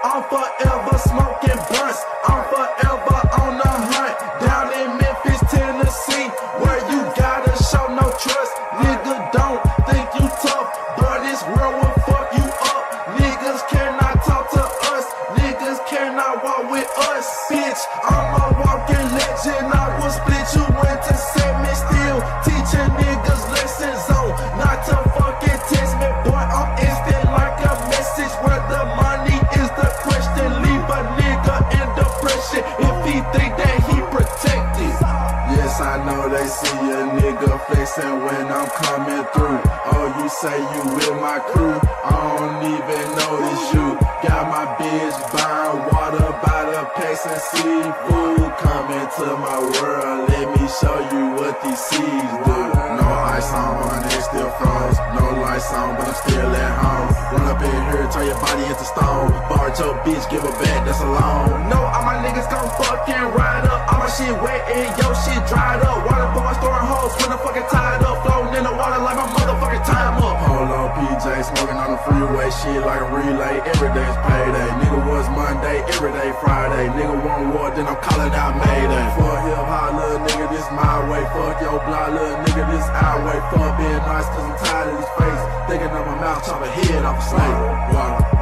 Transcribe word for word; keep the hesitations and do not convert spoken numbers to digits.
I'm forever smoking blunts. I'm forever on the hunt. Down in Memphis, Tennessee, where you gotta show no trust. Nigga, don't think you tough, but this world will fuck you up. Niggas cannot talk to us. Niggas cannot walk with us. Bitch, I'm a walking legend. I will split you into segment still. Teaching niggas lessons on not to fucking test me. Boy, I'm instant like a message where the money is the question. Leave a nigga in depression if he think that he protected. Yes, I know they see a nigga flexing when I'm coming through. Oh, you say you with my crew, I don't even notice you. Got my bitch buying water by the packs and seafood. Coming to my world, let me show you what these seas do. No ice on, but my neck still froze. No lights on, but I'm still at home. Run up in here, turn your body into stone. Bar your bitch, give her back, that's alone. No, all my niggas gon' fucking ride up. All my shit wet and your shit dried up. Water boy storing hoes when I'm fucking tied up. Floating in the water like my motherfucking time up. Polo P J, smoking on the freeway. Shit like a relay, every day's payday. Nigga was Monday, every day Friday. Nigga want war, then I'm calling out Mayday. Fuck hip hop, little nigga, this my way. Fuck your block, little nigga, this our way. Fuck being nice, cause I'm tired of this face. Thinking of my mouth, chop a head off a snake. Water.